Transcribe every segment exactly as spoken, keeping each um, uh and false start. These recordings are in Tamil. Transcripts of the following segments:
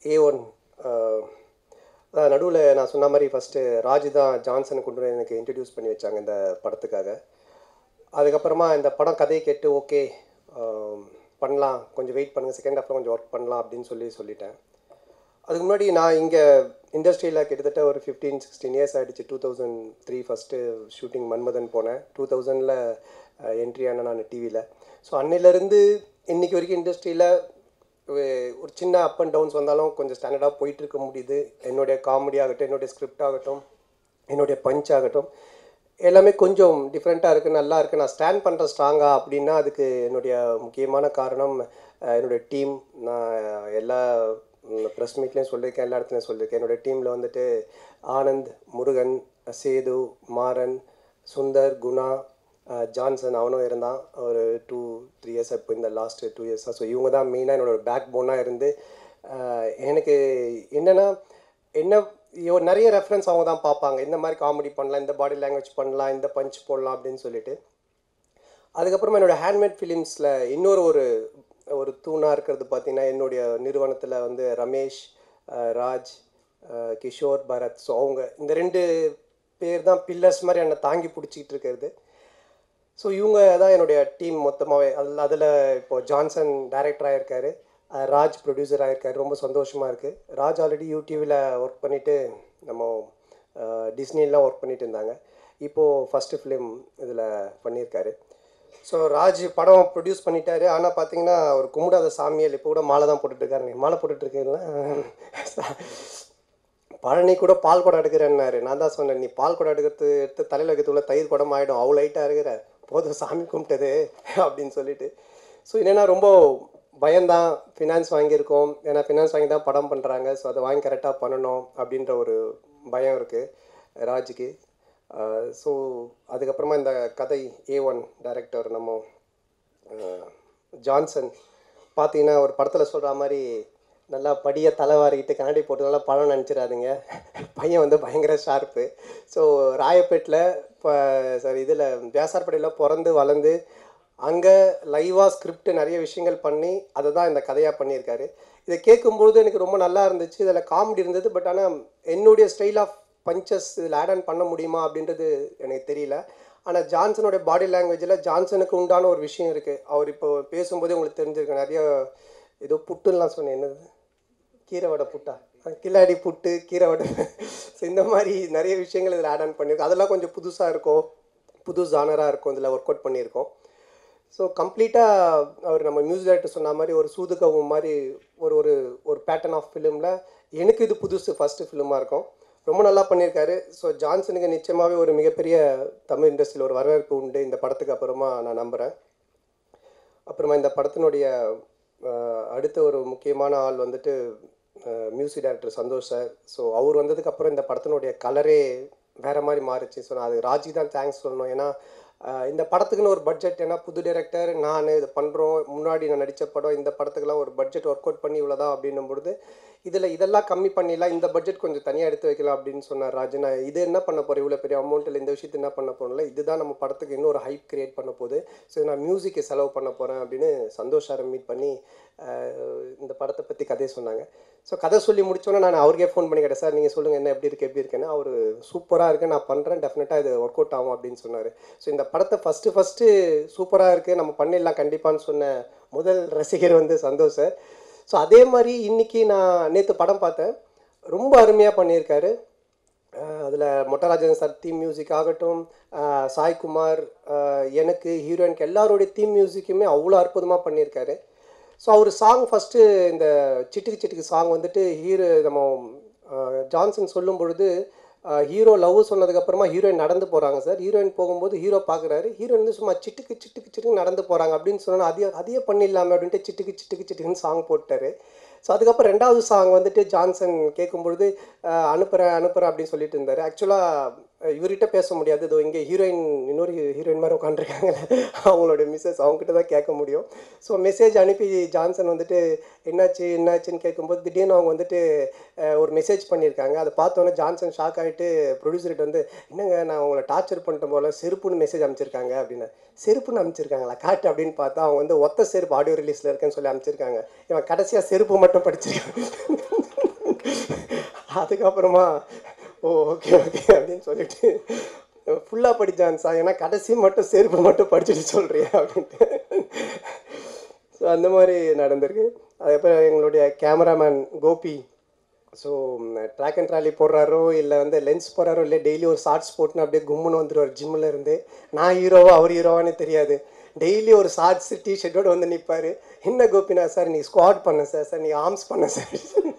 ஏ ஒன் நடுவில் நான் சொன்ன மாதிரி ஃபஸ்ட்டு ராஜ் தான் ஜான்சனை கொண்டு வந்து எனக்கு இன்ட்ரடியூஸ் பண்ணி வச்சாங்க இந்த படத்துக்காக. அதுக்கப்புறமா இந்த படம் கதையை கேட்டு ஓகே பண்ணலாம், கொஞ்சம் வெயிட் பண்ணுங்கள், செகண்ட் ஹாஃபில் கொஞ்சம் ஒர்க் பண்ணலாம் அப்படின்னு சொல்லி சொல்லிட்டேன். அதுக்கு முன்னாடி நான் இங்கே இண்டஸ்ட்ரியில் கிட்டத்தட்ட ஒரு ஃபிஃப்டீன் சிக்ஸ்டீன் இயர்ஸ் ஆகிடுச்சு. Two thousand three first shooting Manmadhan போனேன். டூ தௌசண்டில் என்ட்ரி ஆனேன் நான் டிவியில். ஸோ அன்னையிலேருந்து இன்றைக்கி வரைக்கும் இண்டஸ்ட்ரியில் ஒரு சின்ன அப் அண்ட் டவுன்ஸ் வந்தாலும் கொஞ்சம் ஸ்டாண்டர்டாக போயிட்டுருக்க முடியுது. என்னுடைய காமெடி ஆகட்டும், என்னுடைய ஸ்கிரிப்ட் ஆகட்டும், என்னுடைய பஞ்ச் ஆகட்டும், எல்லாமே கொஞ்சம் டிஃப்ரெண்ட்டாக இருக்குது, நல்லா இருக்குது. நான் ஸ்டாண்ட் பண்ணுற ஸ்ட்ராங்காக அப்படின்னா அதுக்கு என்னுடைய முக்கியமான காரணம் என்னுடைய டீம். நான் எல்லா ப்ரெஸ் மீட்லேயும் சொல்லியிருக்கேன், எல்லா இடத்துலையும் சொல்லியிருக்கேன். என்னுடைய டீமில் வந்துட்டு ஆனந்த், முருகன், சேது, மாறன், சுந்தர், குணா, ஜான்சன் அவனும் இருந்தான் ஒரு டூ த்ரீ இயர்ஸ் இப்போ இந்த லாஸ்ட் டூ இயர்ஸாக. ஸோ இவங்க தான் மெயினாக என்னோடய பேக் போனாக இருந்து எனக்கு என்னென்னா என்ன நிறைய ரெஃபரன்ஸ் அவங்க தான் பார்ப்பாங்க. இந்த மாதிரி காமெடி பண்ணலாம், இந்த பாடி லாங்குவேஜ் பண்ணலாம், இந்த பஞ்ச் போடலாம் அப்படின்னு சொல்லிட்டு. அதுக்கப்புறமா என்னோடய ஹேண்ட்மேட் ஃபிலிம்ஸில் இன்னொரு ஒரு ஒரு தூணாக இருக்கிறது பார்த்திங்கன்னா என்னுடைய நிறுவனத்தில் வந்து ரமேஷ், ராஜ், கிஷோர், பரத். ஸோ அவங்க இந்த ரெண்டு பேர் தான் பில்லர்ஸ் மாதிரி என்னை தாங்கி பிடிச்சிக்கிட்டு இருக்கிறது. ஸோ இவங்க தான் என்னுடைய டீம் மொத்தமாகவே. அதில் அதில் இப்போது ஜான்சன் டைரக்டர் ஆகிருக்காரு, ராஜ் ப்ரொடியூசர் ஆகிருக்காரு. ரொம்ப சந்தோஷமாக இருக்குது. ராஜ் ஆல்ரெடி யூடியூவில் ஒர்க் பண்ணிவிட்டு நம்ம டிஸ்னிலாம் ஒர்க் பண்ணிட்டு இருந்தாங்க. இப்போது ஃபஸ்ட்டு ஃபிலிம் இதில் பண்ணியிருக்காரு. ஸோ ராஜ் படம் ப்ரொடியூஸ் பண்ணிட்டாரு. ஆனால் பார்த்தீங்கன்னா ஒரு கும்பிடாத சாமியால் இப்போ கூட மாலை தான் போட்டுட்ருக்காரு. நீங்கள் மாலை போட்டுட்ருக்கீங்களா? பழனி கூட பால் குடம் எடுக்கிறேன்னாரு. நான் தான் சொன்னேன், நீ பால் குடம் எடுக்கிறது எடுத்து தலையில் வைக்கிறதுக்குள்ள தயிர் குடம் ஆகிடும், அவ்வளோ லைட்டாக இருக்கிற, போதும் சாமி கும்பிட்டது அப்படின்னு சொல்லிட்டு. ஸோ என்னென்னா ரொம்ப பயம்தான். ஃபினான்ஸ் வாங்கியிருக்கோம், ஏன்னா ஃபினான்ஸ் வாங்கி தான் படம் பண்ணுறாங்க. ஸோ அதை வாங்கி கரெக்டாக பண்ணணும் அப்படின்ற ஒரு பயம் இருக்குது ராஜுக்கு. ஸோ அதுக்கப்புறமா இந்த கதை ஏ ஒன் டைரக்டர் நம்ம ஜான்சன் பார்த்தீங்கன்னா ஒரு படத்தில் சொல்கிற மாதிரி நல்லா படியை தலைவாரிக்கிட்டு கண்ணாடி போட்டு நல்லா படம் நினச்சிடாதுங்க. பையன் வந்து பயங்கர ஷார்ப்பு. ஸோ ராயப்பேட்டில் இப்போ சார் இதில் வியாசார்படியில் பிறந்து வளர்ந்து அங்கே லைவாக ஸ்கிரிப்ட் நிறைய விஷயங்கள் பண்ணி அதை தான் இந்த கதையாக பண்ணியிருக்காரு. இதை கேட்கும்பொழுது எனக்கு ரொம்ப நல்லா இருந்துச்சு. இதில் காமெடி இருந்தது. பட் ஆனால் என்னுடைய ஸ்டைல் ஆஃப் பஞ்சஸ் இதில் ஆட் ஆன் பண்ண முடியுமா அப்படின்றது எனக்கு தெரியல. ஆனால் ஜான்சனுடைய பாடி லாங்குவேஜில் ஜான்சனுக்கு உண்டான ஒரு விஷயம் இருக்குது. அவர் இப்போ பேசும்போதே உங்களுக்கு தெரிஞ்சிருக்கு. நிறைய ஏதோ புட்டுலாம் சொன்னேன், என்னது கீரை வடை புட்டா, கில்லாடி புட்டு, கீரை வடை. ஸோ இந்த மாதிரி நிறைய விஷயங்கள் இதில் ஆட் ஆன் பண்ணியிருக்கோம். அதெல்லாம் கொஞ்சம் புதுசாக இருக்கும், புது ஜானராக இருக்கும், இதில் ஒர்க் அவுட் பண்ணியிருக்கோம். ஸோ கம்ப்ளீட்டாக அவர் நம்ம மியூசிக் டைரக்டர் சொன்ன மாதிரி ஒரு சூதுகவும் மாதிரி ஒரு ஒரு ஒரு பேட்டர்ன் ஆஃப் ஃபிலிமில் எனக்கு இது புதுசு ஃபஸ்ட்டு ஃபிலிமாக இருக்கும். ரொம்ப நல்லா பண்ணியிருக்காரு. ஸோ ஜான்சனுக்கு நிச்சயமாகவே ஒரு மிகப்பெரிய தமிழ் இண்டஸ்ட்ரியில் ஒரு வரவேற்பு உண்டு இந்த படத்துக்கு அப்புறமா நான் நம்புகிறேன். அப்புறமா இந்த படத்தினுடைய அடுத்த ஒரு முக்கியமான ஆள் வந்துட்டு music director Santhosh sir. So அவர் வந்ததுக்கப்புறம் இந்த படத்தினுடைய கலரே வேறு மாதிரி மாறிச்சு. ஸோ நான் அது ராஜி தான் தேங்க்ஸ் சொல்லணும். ஏன்னா இந்த படத்துக்குன்னு ஒரு பட்ஜெட், ஏன்னா புது டைரக்டர் நான் இது பண்ணுறோம், முன்னாடி நான் நடித்த படம், இந்த படத்துக்கெல்லாம் ஒரு பட்ஜெட் ஒர்க் அவுட் பண்ணி இவ்வளோதான் அப்படின்னும் பொழுது இதில் இதெல்லாம் கம்மி பண்ணிடலாம், இந்த பட்ஜெட் கொஞ்சம் தனியாக எடுத்து வைக்கலாம் அப்படின்னு சொன்னார் ராஜ். நான் இது என்ன பண்ண போகிறேன், இவ்வளோ பெரிய அமௌண்ட்டில் இந்த விஷயத்தை என்ன பண்ண போகிறோம்ல, இதுதான் நம்ம படத்துக்கு இன்னொரு ஹைப் கிரியேட் பண்ண போகுது. ஸோ நான் மியூசிக்கு செலவு பண்ண போகிறேன் அப்படின்னு சந்தோஷ் சாரை மீட் பண்ணி இந்த படத்தை பற்றி கதையை சொன்னாங்க. ஸோ கதை சொல்லி முடிச்சோன்னே நான் அவருக்கே ஃபோன் பண்ணி கேட்டேன், சார் நீங்கள் சொல்லுங்கள் என்ன எப்படி இருக்குது எப்படி இருக்குன்னு. அவர் சூப்பராக இருக்குது, நான் பண்ணுறேன், டெஃபினட்டாக இது ஒர்க் அவுட் ஆகும் அப்படின்னு சொன்னார். ஸோ இந்த படத்தை ஃபஸ்ட்டு ஃபஸ்ட்டு சூப்பராக இருக்குது, நம்ம பண்ணிடலாம் கண்டிப்பான்னு சொன்ன முதல் ரசிகர் வந்து சந்தோஷ் சார். ஸோ அதே மாதிரி இன்றைக்கி நான் நேற்று படம் பார்த்தேன், ரொம்ப அருமையாக பண்ணியிருக்காரு. அதில் மொட்டராஜன் சார் தீம் மியூசிக் ஆகட்டும், சாய்குமார், எனக்கு ஹீரோயினுக்கு எல்லாருடைய தீம் மியூசிக்குமே அவ்வளோ அற்புதமாக பண்ணியிருக்காரு. ஸோ அவர் சாங் ஃபஸ்ட்டு இந்த சிட்டுக்கு சிட்டுக்கு சாங் வந்துட்டு ஹீரோ நம்ம ஜான்சன் சொல்லும் பொழுது ஹீரோ லவ் சொன்னதுக்கப்புறமா ஹீரோயின் நடந்து போகிறாங்க சார். ஹீரோயின் போகும்போது ஹீரோ பார்க்குறாரு, ஹீரோயின் வந்து சும்மா சிட்டுக்கு சிட்டுக்கு சிட்டுக்கு நடந்து போகிறாங்க அப்படின்னு சொன்னால் அதையே அதையே பண்ணிடலாமே அப்படின்ட்டு சிட்டுக்கு சிட்டுக்கு சிட்டுக்குன்னு சாங் போட்டார். ஸோ அதுக்கப்புறம் ரெண்டாவது சாங் வந்துட்டு ஜான்சன் கேட்கும்பொழுது அனுப்புகிறேன் அனுப்புகிறேன் அப்படின்னு சொல்லிட்டு இருந்தார். ஆக்சுவலாக இவர்கிட்ட பேச முடியாது, இதோ இங்கே ஹீரோயின் இன்னொரு ஹீரோயின் மாதிரி உட்காந்துருக்காங்க, அவங்களோட மிஸ்ஸஸ், அவங்ககிட்ட தான் கேட்க முடியும். ஸோ மெசேஜ் அனுப்பி ஜான்சன் வந்துட்டு என்னாச்சு என்னாச்சுன்னு கேட்கும்போது திடீர்னு அவங்க வந்துட்டு ஒரு மெசேஜ் பண்ணியிருக்காங்க. அதை பார்த்தோன்னே ஜான்சன் ஷாக் ஆகிட்டு ப்ரொடியூசர்கிட்ட வந்து, என்னங்க நான் அவங்கள டார்ச்சர் பண்ணிட்ட போல செருப்புன்னு மெசேஜ் அனுப்பிச்சிருக்காங்க அப்படின்னு. செருப்புன்னு அனுப்பிச்சிருக்காங்களா காட்டு அப்படின்னு பார்த்தா அவங்க வந்து ஒத்த செருப்பு ஆடியோ ரிலீஸில் இருக்குன்னு சொல்லி அனுப்பிச்சிருக்காங்க. இவன் கடைசியாக செருப்பு மட்டும் படிச்சிருக்காங்க. அதுக்கப்புறமா ஓ ஓகே ஓகே அப்படின்னு சொல்லிட்டு ஃபுல்லாக படித்தான் சார், ஏன்னா கடைசி மட்டும் செருப்பு மட்டும் படிச்சுட்டு சொல்கிறியா அப்படின்ட்டு. ஸோ அந்த மாதிரி நடந்திருக்கு. அதுக்கப்புறம் எங்களுடைய cameraman Gopi, so track and trolley போடுறாரோ இல்லை வந்து லென்ஸ் போடுறாரோ இல்லை டெய்லி ஒரு ஷார்ட்ஸ் போட்டுன்னு அப்படியே கும்முன்னு வந்துடுவார் ஜிம்மில் இருந்து. நான் ஹீரோவா அவர் ஹீரோவானே தெரியாது. டெய்லி ஒரு ஷார்ட்ஸ் டிஷர்ட்டோடு வந்து நிற்பார். என்ன கோபினா சார் நீ ஸ்குவாட் பண்ண சார், சார் நீ ஆர்ம்ஸ் பண்ண சார்.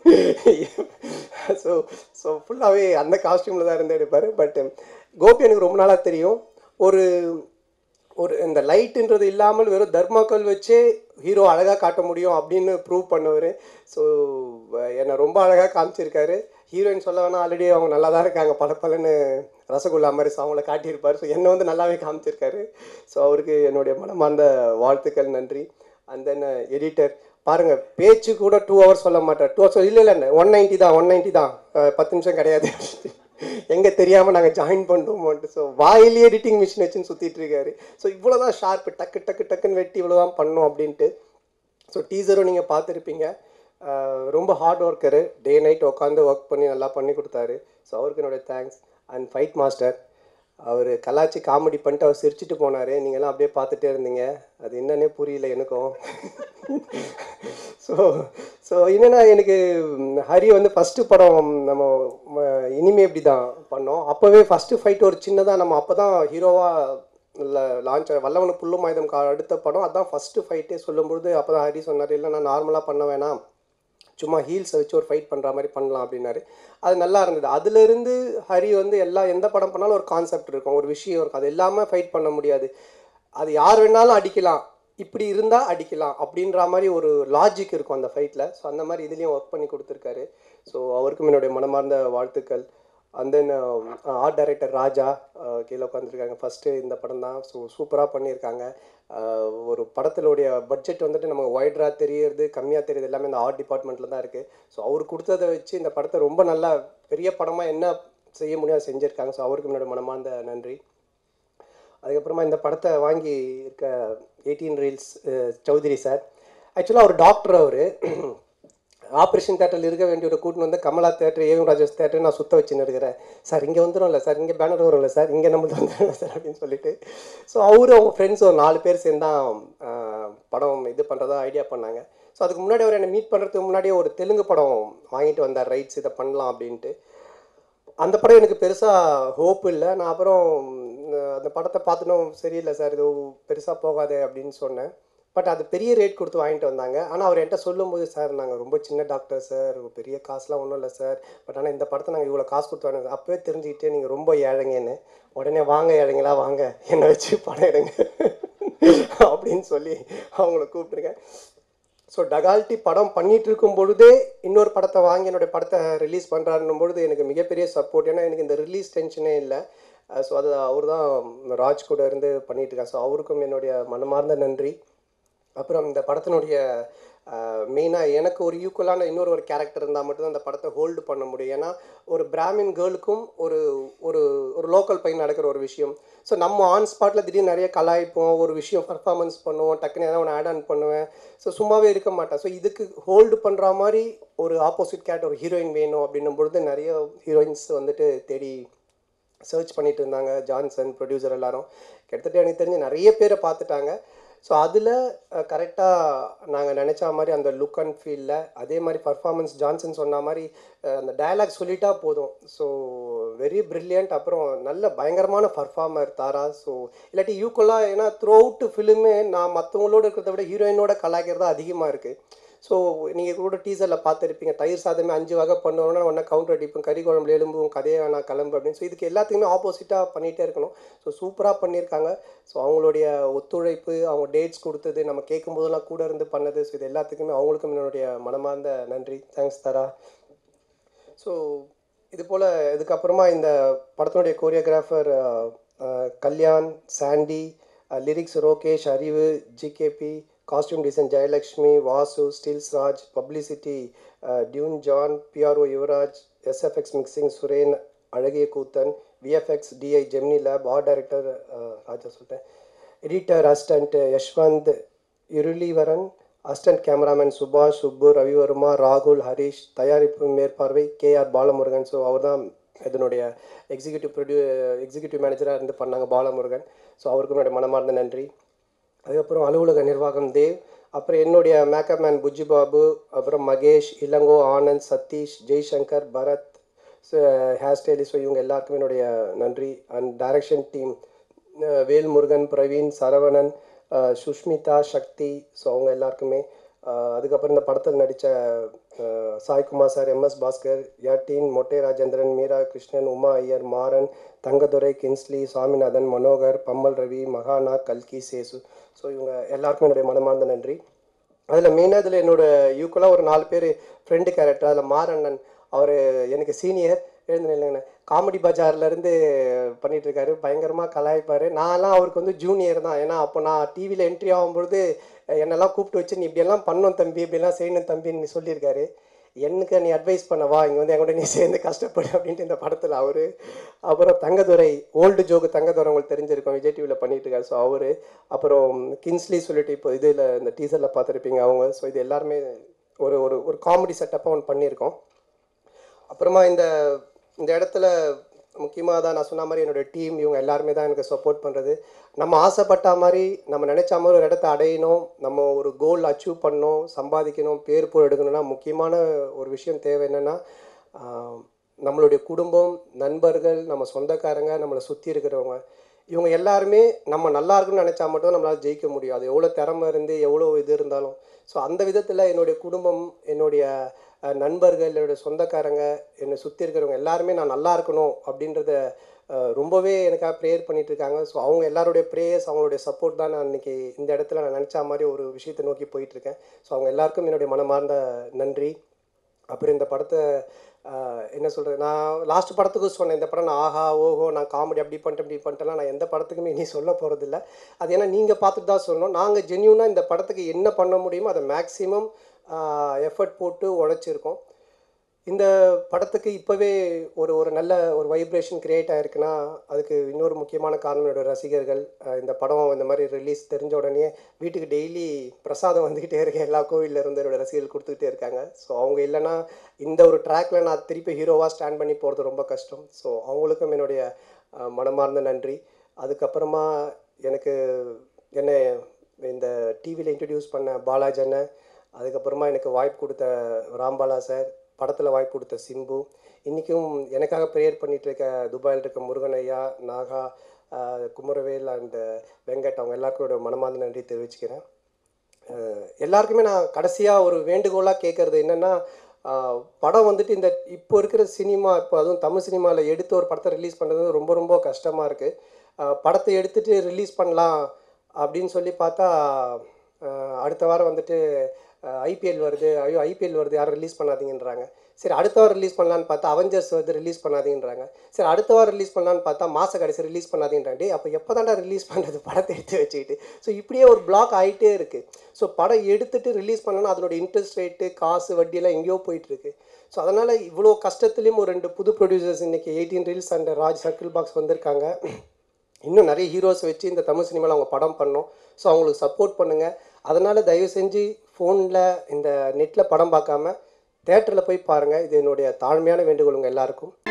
ஸோ ஸோ ஃபுல்லாகவே அந்த காஸ்டியூமில் தான் இருந்து எடுப்பார். பட் கோபி எனக்கு ரொம்ப நாளாக தெரியும். ஒரு ஒரு இந்த லைட்டுன்றது இல்லாமல் வெறும் தர்மாக்கல் வச்சே ஹீரோ அழகாக காட்ட முடியும் அப்படின்னு ப்ரூவ் பண்ணவர். ஸோ என்னை ரொம்ப அழகாக காமிச்சிருக்காரு. ஹீரோயின் சொல்ல வேணா, ஆல்ரெடி அவங்க நல்லா தான் இருக்காங்க, பல பலன்னு ரசகுல்லா மாதிரி அவங்கள காட்டியிருப்பார். ஸோ என்னை வந்து நல்லாவே காமிச்சிருக்காரு. ஸோ அவருக்கு என்னுடைய மனமார்ந்த வாழ்த்துக்கள், நன்றி. அண்ட் தென் எடிட்டர் பாருங்கள், பேச்சு கூட டூ ஹவர்ஸ் சொல்ல மாட்டார். டூ ஹவர்ஸ் இல்லை இல்லை ஒன் நைன்ட்டி தான் ஒன் நைன்ட்டி தான் பத்து நிமிஷம் கிடையாது எங்கே தெரியாமல் நாங்கள் ஜாயின் பண்ணுறோமோன்ட்டு. ஸோ வாயிலேயே எடிட்டிங் மிஷின் வச்சுன்னு சுற்றிட்டு இருக்காரு. ஸோ இவ்வளோ தான் ஷார்ப்பு, டக்கு டக்கு டக்குன்னு வெட்டி இவ்வளோ தான் பண்ணோம் அப்படின்ட்டு. ஸோ டீசரும் நீங்கள் பார்த்துருப்பீங்க. ரொம்ப ஹார்ட் ஒர்க்கரு, டே நைட் உட்காந்து ஒர்க் பண்ணி நல்லா பண்ணி கொடுத்தாரு. ஸோ அவருக்கு என்னுடைய தேங்க்ஸ். அண்ட் ஃபைட் மாஸ்டர், அவர் கலாச்சி காமெடி பண்ணிட்டு அவர் சிரிச்சுட்டு போனார். நீங்கள்லாம் அப்படியே பார்த்துட்டே இருந்தீங்க, அது என்னன்னே புரியல எனக்கும். ஸோ ஸோ என்னென்னா, எனக்கு ஹரி வந்து ஃபஸ்ட்டு படம் நம்ம இனிமே இப்படி தான் பண்ணோம். அப்போவே ஃபஸ்ட்டு ஃபைட் ஒரு சின்னதாக நம்ம அப்போ தான் ஹீரோவாக இல்லை லான்ச் வல்லவனு புல்லும் ஆயுதம் கா அடுத்த படம் அதுதான் ஃபஸ்ட்டு ஃபைட்டே. சொல்லும்பொழுது அப்போ தான் ஹரி சொன்னார், இல்லை நான் நார்மலாக பண்ண வேணாம், சும்மா ஹீல்ஸை வச்சு ஒரு ஃபைட் பண்ணுற மாதிரி பண்ணலாம் அப்படின்னாரு. அது நல்லா இருந்தது. அதுலேருந்து ஹரி வந்து எல்லா எந்த படம் பண்ணாலும் ஒரு கான்செப்ட் இருக்கும், ஒரு விஷயம் இருக்கும். அது எல்லாமே ஃபைட் பண்ண முடியாது, அது யார் வேணாலும் அடிக்கலாம், இப்படி இருந்தால் அடிக்கலாம் அப்படின்ற மாதிரி ஒரு லாஜிக் இருக்கும் அந்த ஃபைட்டில். ஸோ அந்த மாதிரி இதுலேயும் ஒர்க் பண்ணி கொடுத்துருக்காரு. ஸோ அவருக்கும் என்னுடைய மனமார்ந்த வாழ்த்துக்கள். And then art director Raja கீழே உட்காந்துருக்காங்க. ஃபஸ்ட்டு இந்த படம் தான். ஸோ சூப்பராக பண்ணியிருக்காங்க. ஒரு படத்தினுடைய பட்ஜெட் வந்துட்டு நமக்கு ஒய்டராக தெரியறது, கம்மியாக தெரியுது, எல்லாமே இந்த ஆர்ட் டிபார்ட்மெண்ட்டில் தான் இருக்குது. ஸோ அவர் கொடுத்ததை வச்சு இந்த படத்தை ரொம்ப நல்லா பெரிய படமாக என்ன செய்ய முடியாது செஞ்சுருக்காங்க. ஸோ அவருக்கு என்னோட மனமார்ந்த நன்றி. அதுக்கப்புறமா இந்த படத்தை வாங்கி இருக்க எயிட்டீன் ரீல்ஸ் சௌத்ரி சார், ஆக்சுவலாக ஒரு டாக்டர். அவர் ஆப்ரேஷன் தேட்டரில் இருக்க வேண்டிய ஒரு கூட்டின்னு வந்து Kamala theatre, AM Rajesh theatre நான் சுற்ற வச்சுன்னு இருக்கிறேன். சார் இங்கே வந்துடும் இல்லை சார், இங்கே பேனர் வரும் இல்லை சார், இங்கே நம்ம வந்துடும் சார் அப்படின்னு சொல்லிட்டு. ஸோ அவரு அவங்க ஃப்ரெண்ட்ஸ் ஒரு நாலு பேர் சேர்ந்தான் படம் இது பண்ணுறதா ஐடியா பண்ணாங்க. ஸோ அதுக்கு முன்னாடி அவர் என்னை மீட் பண்ணுறதுக்கு முன்னாடியே ஒரு தெலுங்கு படம் வாங்கிட்டு வந்தார், ரைட்ஸ் இதை பண்ணலாம் அப்படின்ட்டு. அந்த படம் எனக்கு பெருசாக ஹோப் இல்லை. நான் அப்புறம் அந்த படத்தை பார்த்துனோம், சரியில்லை சார், இது பெருசாக போகாது அப்படின்னு சொன்னேன். பட் அது பெரிய ரேட் கொடுத்து வாங்கிட்டு வந்தாங்க. ஆனால் அவர் என்கிட்ட சொல்லும்போது, சார் நாங்கள் ரொம்ப சின்ன டாக்டர் சார், பெரிய காசுலாம் ஒன்றும் இல்லை சார், பட் ஆனால் இந்த படத்தை நாங்கள் இவ்வளோ காசு கொடுத்து வாங்க, அப்போவே தெரிஞ்சுக்கிட்டே நீங்கள் ரொம்ப ஏழைங்கன்னு. உடனே வாங்க ஏழைங்களா வாங்க, என்னை வச்சு படம் எடுங்க அப்படின்னு சொல்லி அவங்கள கூப்பிட்ருக்கேன். ஸோ டகால்ட்டி படம் பண்ணிகிட்டு இருக்கும் பொழுதே இன்னொரு படத்தை வாங்கி என்னுடைய படத்தை ரிலீஸ் பண்ணுறாருன்னும் பொழுது எனக்கு மிகப்பெரிய சப்போர்ட். ஏன்னா எனக்கு இந்த ரிலீஸ் டென்ஷனே இல்லை. ஸோ அது அவர் தான் ராஜ் கூட இருந்து பண்ணிகிட்ருக்கார். ஸோ அவருக்கும் என்னுடைய மனமார்ந்த நன்றி. அப்புறம் இந்த படத்தினுடைய மெயினாக எனக்கு ஒரு ஈக்குவலான இன்னொரு ஒரு கேரக்டர் இருந்தால் மட்டும்தான் அந்த படத்தை ஹோல்டு பண்ண முடியும். ஏன்னா ஒரு பிராமின் கேர்ளுக்கும் ஒரு ஒரு ஒரு லோக்கல் பையன் நடக்கிற ஒரு விஷயம். ஸோ நம்ம ஆன் ஸ்பாட்டில் திடீர்னு நிறைய கலாய்ப்போம், ஒரு விஷயம் பர்ஃபார்மன்ஸ் பண்ணுவோம், டக்குன்னு ஏதாவது ஒன்று ஆட் ஆன் பண்ணுவேன். ஸோ சும்மாவே இருக்க மாட்டேன். ஸோ இதுக்கு ஹோல்டு பண்ணுற மாதிரி ஒரு ஆப்போசிட் கேரக்டர், ஒரு ஹீரோயின் வேணும் அப்படின்னும் பொழுது நிறைய ஹீரோயின்ஸ் வந்துட்டு தேடி சர்ச் பண்ணிட்டு இருந்தாங்க. ஜான்சன் ப்ரொடியூசர் எல்லாரும் கிட்டத்தட்ட எனக்கு தெரிஞ்சு நிறைய பேரை பார்த்துட்டாங்க. ஸோ அதில் கரெக்டாக நாங்கள் நினச்ச மாதிரி அந்த லுக் அண்ட் ஃபீலில் அதே மாதிரி பர்ஃபார்மன்ஸ் ஜான்சன் சொன்ன மாதிரி அந்த டயலாக் சொல்லிட்டா போதும். So very brilliant. அப்புறம் நல்ல பயங்கரமான பர்ஃபார்மர் தாரா. ஸோ இல்லாட்டி ஈக்குவலாக, ஏன்னா த்ரூ அவுட் ஃபிலிமே நான் மற்றவங்களோட இருக்கிறத விட ஹீரோயினோட கலாய்க்கிறது தான் அதிகமாக இருக்குது. ஸோ நீங்கள் கூட டீசரில் பார்த்துருப்பீங்க, தயிர் சாதமே அஞ்சு வகை பண்ணுவோன்னா ஒன்றா கவுண்டர் அடிப்போம், கறி குழம்புல எலும்பும் கதையை வேணா கிளம்பு அப்படின்னு. ஸோ இதுக்கு எல்லாத்துக்குமே ஆப்போசிட்டாக பண்ணிகிட்டே இருக்கணும். ஸோ சூப்பராக பண்ணியிருக்காங்க. ஸோ அவங்களுடைய ஒத்துழைப்பு, அவங்க டேட்ஸ் கொடுத்தது, நம்ம கேட்கும் போதெல்லாம் கூட இருந்து பண்ணது, ஸோ இது எல்லாத்துக்குமே அவங்களுக்கும் என்னுடைய மனமார்ந்த நன்றி. தேங்க்ஸ் தாரா. ஸோ இது போல் இதுக்கப்புறமா இந்த படத்தினுடைய choreographer Kalyan, Sandy, lyrics Rokesh, Arivu, GKB, costume design Jayalakshmi, Vasu, stills Raj, publicity tune John, PRO Yuvaraj, SFX mixing Suren, அழகிய Koothan, VFX DI Gemini lab, art director Raja சொல்லிட்டேன், editor assistant Yashwanth Irulivaran, assistant cameraman Subash, Subbu, Ravivarma, ராகுல், ஹரிஷ், தயாரிப்பு மேற்பார்வை கே ஆர் பாலமுருகன். ஸோ அவர் தான் இதனுடைய எக்ஸிக்யூட்டிவ் ப்ரொடியூ எக்ஸிக்யூட்டிவ் மேனேஜராக இருந்து பண்ணாங்க பாலமுருகன். ஸோ அவருக்கும் என்னுடைய மனமார்ந்த நன்றி. அதுக்கப்புறம் அலுவலக நிர்வாகம் தேவ், அப்புறம் என்னுடைய மேக்கப் மேன் புஜ்ஜி பாபு, அப்புறம் Mahesh, Ilango, Anand, Sathish, Jaishankar, Bharat, hair stylist. So இவங்க எல்லாருக்குமே என்னுடைய நன்றி. And direction team Velmurugan, Praveen, Saravanan, Sushmita, Sakthi. So அவங்க எல்லாருக்குமே. அதுக்கப்புறம் இந்த படத்தில் நடித்த Saikumar sir, MS Bhaskar, Yatin, Mottai Rajendran, Meera Krishnan, Uma Iyer, Maran, Thangadurai, Kinsley, Swaminathan, Manohar, Pammal Ravi, Mahanath, கல்கி, சேசு. ஸோ இவங்க எல்லாருக்கும் என்னுடைய மனமார்ந்த நன்றி. அதில் மெயினாக இதில் என்னோடய யூக்குவலாக ஒரு நாலு பேர் ஃப்ரெண்டு கேரக்டர். அதில் மாறண்ணன், அவர் எனக்கு சீனியர், எழுந்து இல்லைங்கண்ணா, காமெடி பஜார்லேருந்து பண்ணிகிட்ருக்காரு, பயங்கரமாக கலாய்ப்பார். நான்லாம் அவருக்கு வந்து ஜூனியர் தான். ஏன்னா அப்போ நான் டிவியில் என்ட்ரி ஆகும்பொழுது என்னெல்லாம் கூப்பிட்டு வச்சு நீ இப்படியெல்லாம் பண்ணணும் தம்பி, இப்படிலாம் செய்யணும் தம்பின்னு சொல்லியிருக்காரு. எனக்கு நீ அட்வைஸ் பண்ணவா, இங்கே வந்து எங்கூட நீ சேர்ந்து கஷ்டப்படு அப்படின்ட்டு இந்த படத்தில் அவர். அப்புறம் தங்கதுரை, ஓல்டு ஜோக்கு தங்கதுரை உங்களுக்கு தெரிஞ்சிருக்கோம், விஜய் டிவியில் பண்ணிகிட்டு இருக்காரு. ஸோ அவர். அப்புறம் கின்ஸ்லி சொல்லிட்டு இப்போ இதில் இந்த டீசரில் பார்த்துருப்பீங்க அவங்க. ஸோ இது எல்லாருமே ஒரு ஒரு ஒரு காமெடி செட்டப்பாக ஒன்று பண்ணியிருக்கோம். அப்புறமா இந்த இந்த இடத்துல முக்கியமாக தான் நான் சொன்ன மாதிரி என்னோடய டீம் இவங்க எல்லாருமே தான் எனக்கு சப்போர்ட் பண்ணுறது. நம்ம ஆசைப்பட்ட மாதிரி நம்ம நினச்ச மாதிரி ஒரு இடத்த அடையணும், நம்ம ஒரு கோல் அச்சீவ் பண்ணணும், சம்பாதிக்கணும், பேர் புகழ் எடுக்கணும்னா முக்கியமான ஒரு விஷயம் தேவை என்னென்னா நம்மளுடைய குடும்பம், நண்பர்கள், நம்ம சொந்தக்காரங்க, நம்மளை சுற்றி இருக்கிறவங்க, இவங்க எல்லாருமே நம்ம நல்லா இருக்குன்னு நினச்சா மட்டும் நம்மளால் ஜெயிக்க முடியும். அது எவ்வளோ திறமை இருந்து எவ்வளோ இது இருந்தாலும். ஸோ அந்த விதத்தில் என்னுடைய குடும்பம், என்னுடைய நண்பர்கள், என்னுடைய சொந்தக்காரங்க, என்னை சுற்றி இருக்கிறவங்க எல்லாருமே நான் நல்லா இருக்கணும் அப்படின்றத ரொம்பவே எனக்காக ப்ரேயர் பண்ணிகிட்ருக்காங்க. ஸோ அவங்க எல்லாருடைய ப்ரேயர்ஸ், அவங்களுடைய சப்போர்ட் தான் நான் இன்றைக்கி இந்த இடத்துல நான் நினச்சா மாதிரி ஒரு விஷயத்தை நோக்கி போயிட்டுருக்கேன். ஸோ அவங்க எல்லாருக்கும் என்னுடைய மனமார்ந்த நன்றி. அப்புறம் இந்த படத்தை என்ன சொல்கிறது, நான் லாஸ்ட் படத்துக்கு சொன்னேன், இந்த படம் நான் ஆஹா ஓஹோ நான் காமெடி அப்படி பண்ணிட்டேன் இப்படி பண்ணிட்டேலாம் நான் எந்த படத்துக்குமே இனி சொல்ல போகிறதில்ல. அது ஏன்னா நீங்கள் பார்த்துட்டு தான் சொல்லணும். நாங்கள் ஜென்யூனாக இந்த படத்துக்கு என்ன பண்ண முடியுமோ அதை மேக்ஸிமம் எஃபர்ட் போட்டு உழைச்சிருக்கோம். இந்த படத்துக்கு இப்போவே ஒரு ஒரு நல்ல ஒரு வைப்ரேஷன் க்ரியேட் ஆகிருக்குன்னா அதுக்கு இன்னொரு முக்கியமான காரணம் என்னோடய ரசிகர்கள். இந்த படம் இந்த மாதிரி ரிலீஸ் தெரிஞ்ச உடனே வீட்டுக்கு டெய்லி பிரசாதம் வந்துக்கிட்டே இருக்கேன், எல்லா கோவிலில் இருந்து என்னோடய ரசிகர்கள் கொடுத்துக்கிட்டே இருக்காங்க. ஸோ அவங்க இல்லைன்னா இந்த ஒரு ட்ராக்கில் நான் திருப்பி ஹீரோவாக ஸ்டாண்ட் பண்ணி போகிறது ரொம்ப கஷ்டம். ஸோ அவங்களுக்கும் என்னுடைய மனமார்ந்த நன்றி. அதுக்கப்புறமா எனக்கு என்னை இந்த டிவியில் இன்ட்ரடியூஸ் பண்ண பாலாஜி அண்ணன், அதுக்கப்புறமா எனக்கு வாய்ப்பு கொடுத்த ராம்பாலா சார், படத்தில் வாய்ப்பு கொடுத்த சிம்பு, இன்றைக்கும் எனக்காக ப்ரேயர் பண்ணிகிட்டு இருக்க துபாயில் இருக்க முருகன் ஐயா, நாகா, குமரவேல் அண்டு வெங்கட், அவங்க எல்லாருக்கும் மனமார்ந்த நன்றி தெரிவிச்சுக்கிறேன். எல்லாருக்குமே நான் கடைசியாக ஒரு வேண்டுகோளாக கேட்குறது என்னென்னா, படம் வந்துட்டு இந்த இப்போ இருக்கிற சினிமா, இப்போ அதுவும் தமிழ் சினிமாவில் எடுத்து ஒரு படத்தை ரிலீஸ் பண்ணுறது ரொம்ப ரொம்ப கஷ்டமாக இருக்குது. படத்தை எடுத்துகிட்டு ரிலீஸ் பண்ணலாம் அப்படின்னு சொல்லி பார்த்தா அடுத்த வாரம் வந்துட்டு ஐபிஎல் வருது, ஐயோ ஐபிஎல் வருது யாரும் ரிலீஸ் பண்ணாதீங்கன்றாங்க. சரி அடுத்த வாரம் ரிலீஸ் பண்ணலான்னு பார்த்தா அவெஞ்சர்ஸ் வருது ரிலீஸ் பண்ணாதீங்கன்றாங்க. சரி அடுத்த வாரம் ரிலீஸ் பண்ணலான்னு பார்த்தா மாத கடைசி ரிலீஸ் பண்ணாதீங்கன்றாண்டி. அப்போ எப்போ தாண்டா ரிலீஸ் பண்ணுறது படத்தை எடுத்து வச்சுக்கிட்டு? ஸோ இப்படியே ஒரு பிளாக் ஆகிட்டே இருக்குது. ஸோ படம் எடுத்துகிட்டு ரிலீஸ் பண்ணனா அதனோட இன்ட்ரெஸ்ட் ரேட்டு, காசு, வட்டியெல்லாம் எங்கேயோ போயிட்டுருக்கு. ஸோ அதனால் இவ்வளோ கஷ்டத்துலேயும் ஒரு ரெண்டு புது ப்ரொடியூசர்ஸ் இன்றைக்கி eighteen reels and Raj circle box வந்திருக்காங்க. இன்னும் நிறைய ஹீரோஸ் வச்சு இந்த தமிழ் சினிமாவில் அவங்க படம் பண்ணோம். ஸோ அவங்களுக்கு சப்போர்ட் பண்ணுங்கள். அதனால் தயவு செஞ்சு ஃபோனில் இந்த நெட்டில் படம் பார்க்காம தேட்டரில் போய் பாருங்கள். இது என்னுடைய தாழ்மையான வேண்டுகோளுங்க எல்லாருக்கும்.